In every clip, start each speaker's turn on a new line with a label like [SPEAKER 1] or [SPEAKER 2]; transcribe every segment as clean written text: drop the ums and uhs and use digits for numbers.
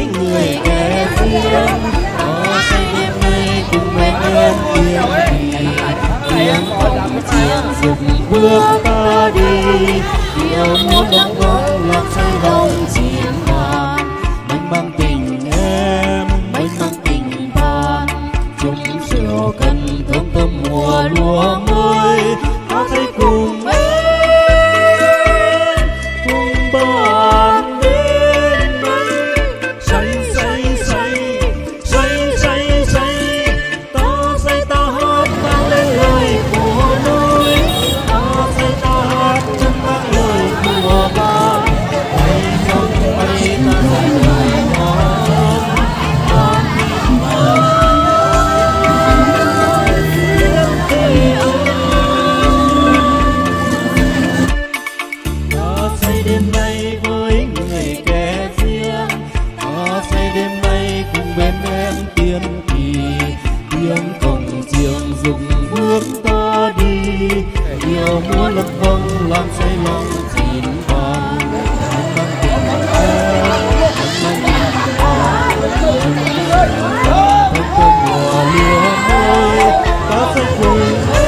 [SPEAKER 1] người kẻ riêng. Có say đêm nay cùng bên em tiếng cổng chiêng rực bước ta đi. Điều muốn đóng góp làm say lòng chim vàng. Mênh mang tình em, mênh mang tình bạn. Chung rượu cần thơm thơm mùa lúa mới. Ta thấy cùng em, cùng bạn đến đây. Say say say, say say say. Ta say ta hát vang lên lời của núi. Ta say ta hát chân vang lời của ba. Bay trong bay ta say lời ngon. Ta say đêm nay với người kẻ riêng. Ta say đêm nay cùng bên em tiên kỳ. Tiếng cổng chiêng rụng bước ta đi. Điều muốn lấp vâng làm say lòng chín vàng. Mang tình em, mang tình bạn. Thật cơn mùa lúa mới. Ta say cùng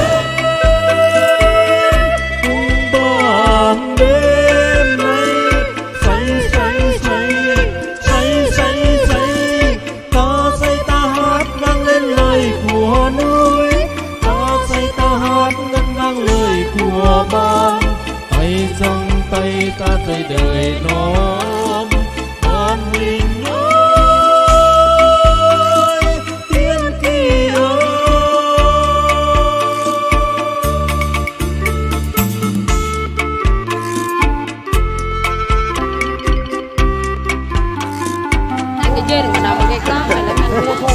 [SPEAKER 1] bạn đêm nay. Say say say, say say say. Ta say ta hát vang lên lời của núi. Ta say ta hát ngân vang lời của ban. Tay trong tay ta say đời non. Con mình ơi, tiên kỳ ơi.
[SPEAKER 2] Cái dây mà nào cái có phải là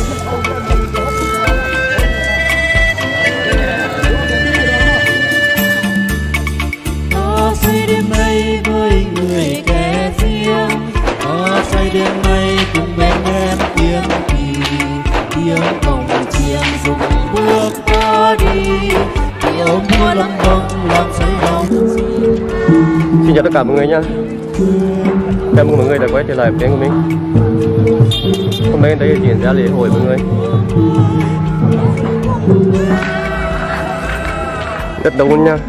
[SPEAKER 1] Ta say đêm nay với người kẻ riêng. Ta say đêm nay cùng bên em tiếng kỳ. Tiếng cổng chiêng rụng bước ta đi. Điều mua lắm vâng làm say lòng chim.
[SPEAKER 3] Xin chào tất cả mọi người nha. Cảm ơn mọi người đã quay trở lại với kênh của mình. Hôm nay đây diễn ra lễ hội mọi người. Rất đông luôn nha.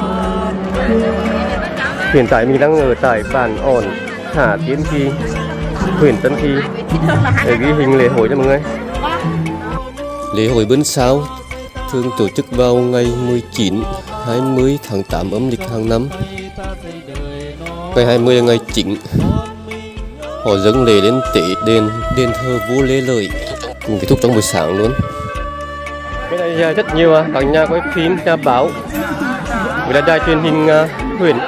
[SPEAKER 3] Hiện tại mình đang ở tại bản ổn xã Tiên Kỳ, huyện Tân Kỳ để ghi hình lễ hội cho mọi người. Lễ hội Bươn Sao thường tổ chức vào ngày 19-20 tháng 8 âm lịch hàng năm. Ngày 20 là ngày chính. Họ dâng lễ đến tế đền thờ vua Lê Lợi, cùng kết thúc trong buổi sáng luôn. Cái này rất nhiều các nhà quay phim, nhà báo, với đài truyền hình huyện.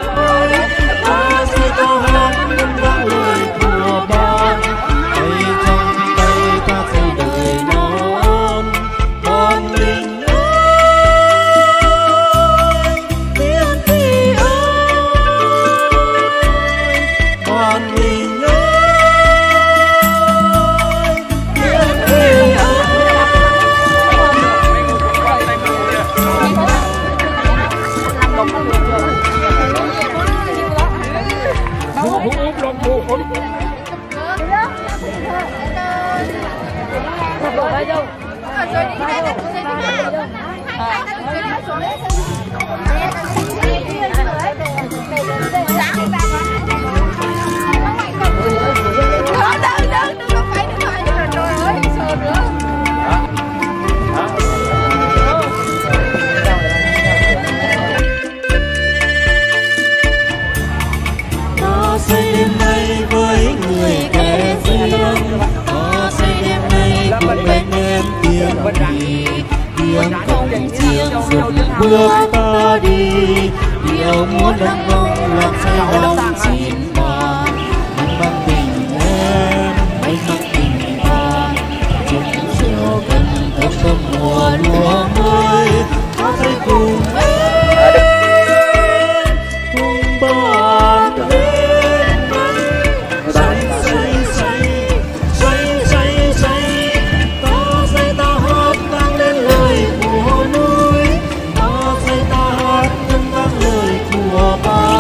[SPEAKER 1] Tiếng cổng chiêng rực bước ta đi. Điều muốn đóng vâng làm say lòng chim vàng. Mênh mang tình em, mênh mang tình bạn. Chung rượu cần thơm thơm mùa lúa mới. Ta thấy cùng em, cùng bạn đến đây. Say say say, say say say. Ta say ta hát vang lên lời của núi. Ta say ta hát ngân vang lời của ba.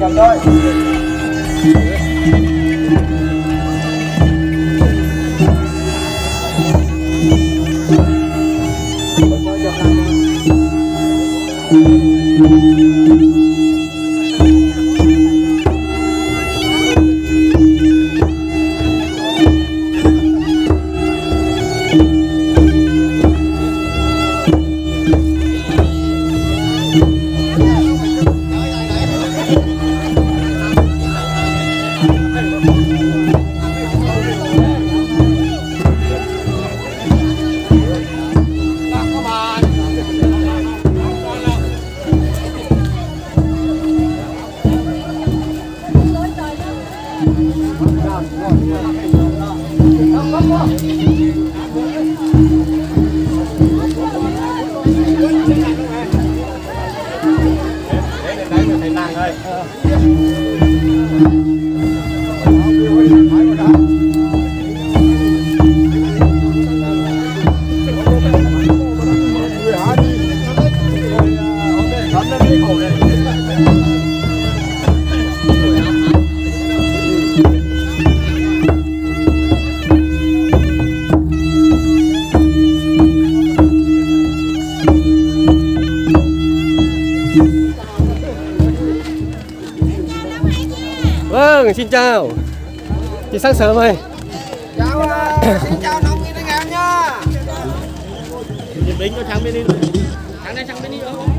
[SPEAKER 3] Vâng, xin chào. Chị sáng sớm ơi.
[SPEAKER 4] Chào xin chào nông viên anh em nha.
[SPEAKER 1] Nhìn bính có thằng bên đi. Thằng này thằng bên đi đâu không?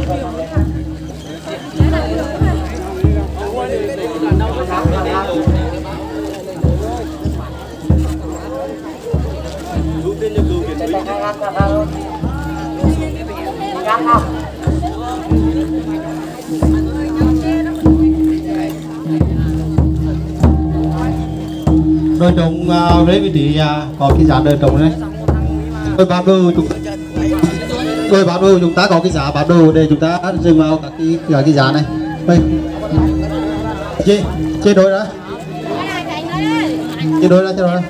[SPEAKER 5] Đôi trồng với vị trí có cái giá đôi trồng đấy. Đôi bám đôi chúng ta có cái giá bám đôi để chúng ta dừng vào cái giá này. Đây. Chia đôi đó. Chia đôi đó.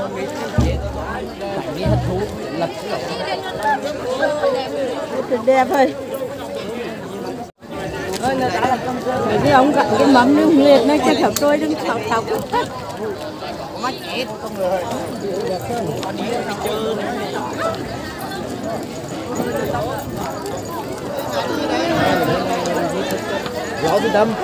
[SPEAKER 2] Đẹp ơi. Cái ông gặn cái mắm nước liệt nó cho thảo tôi đứng thảo hết.
[SPEAKER 4] Rõ cái đâm.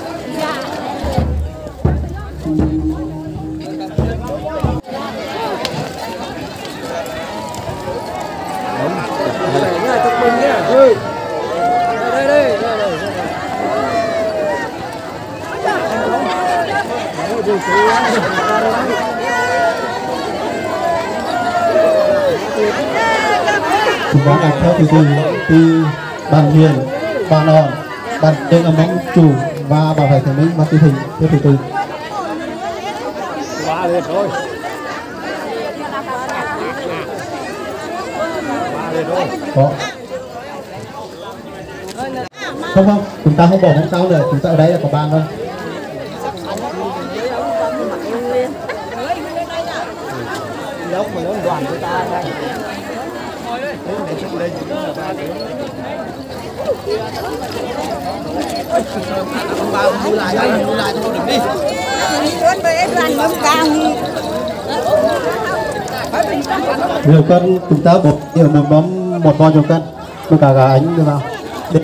[SPEAKER 5] Chúng ta làm theo từ bàn hiền, bàn òn, bàn trên âm bóng chủ và bảo vệ thể minh và tư hình theo từ.
[SPEAKER 1] Ba liệt rồi.
[SPEAKER 5] Có. Không, chúng ta không bỏ không sao nữa, chúng ta ở đây là có bàn thôi.
[SPEAKER 4] Lúc mà nó đoàn của ta đây. Mua lại cho nó được đi.
[SPEAKER 5] Nhiều cân chúng ta bột nhiều một con nhiều cân, với cả gà ánh đưa vào. Đi.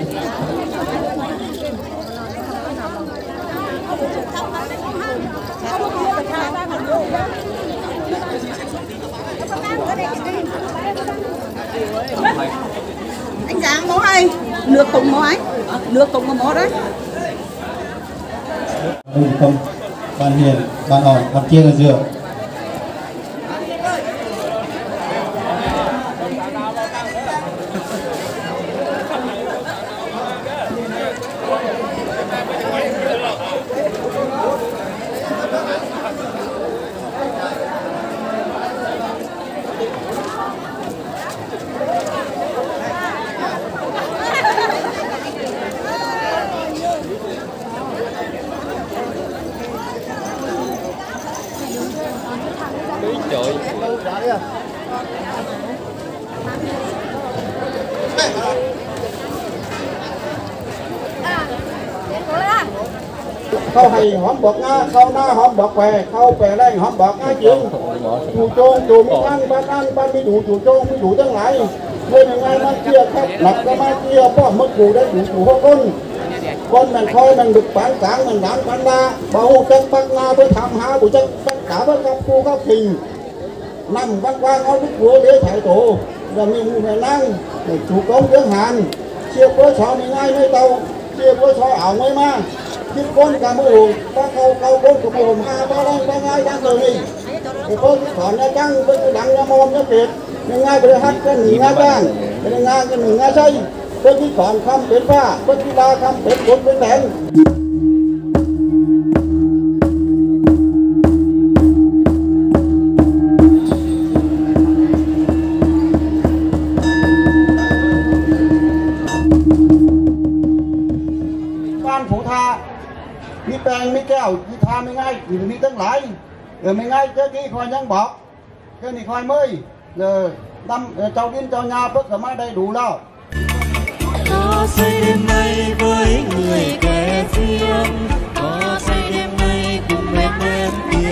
[SPEAKER 6] Anh Giang mó hay nước cùng mó ấy, nước cùng mó đấy.
[SPEAKER 5] Không, bàn hiền, bàn ỏn, bàn chia là dừa. khâu hay hóm bọt nga khâu na hóm bọt què khâu què đây hóm bọt nga chuyện chủ trôn chủ mi ăn ban mi đủ chủ trôn mi đủทั้งหลายnên ngày maiเชี่ยครับหลักก็มาเชี่ยป้อมกูได้chủห้องcon mình coi mình được bán sáng mình bán bán na bảo chân bắt na với thảm há của chân tất cả với các cô các hình nằm văn quan ở đức vua để thái tổ rồi mình về năng để chủ công tiếng hàn chia có sọ mình ngay nơi tàu chia có sọ ảo ngay mà chứ con cả mù ba câu con của mù ha ba ngay đang rồi đi thì con còn nha trăng với cái đằng nha mồm nha kiệt nhưng ngay bây giờ hát cái nhị nga trăng cái nga cái nga xây với cái còn không đến pha với cái ba không đến bốn đến đèn ban phủ tha miแปลง mi kẹo mi tha mi ngay thì miทั้งหลายrồi mi ngay cái kia coi nhang bọt cái này coi mới rồi đâm cháu điên cháu nhà bất cả mai đầy đủ đâu.
[SPEAKER 1] Có say đêm nay với người kẻ riêng, có say đêm nay cùng em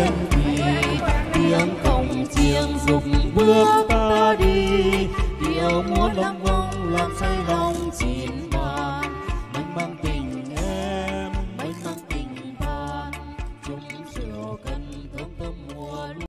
[SPEAKER 1] tiếng cổng chiêng dục bước ta đi, điệu múa lông bông làm say lòng chín vàng, mình mang tình em, mình mang tình bạn, chúng rượu cần thơm thơm mùa.